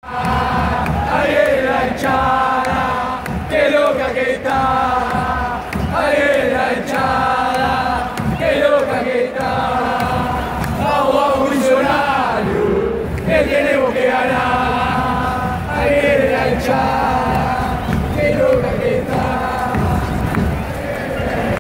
Ahí viene la hinchada, qué loca que está. Ahí viene la hinchada, qué loca que está. Vamos, vamos, Millonarios, que tenemos que ganar. Ahí viene la hinchada.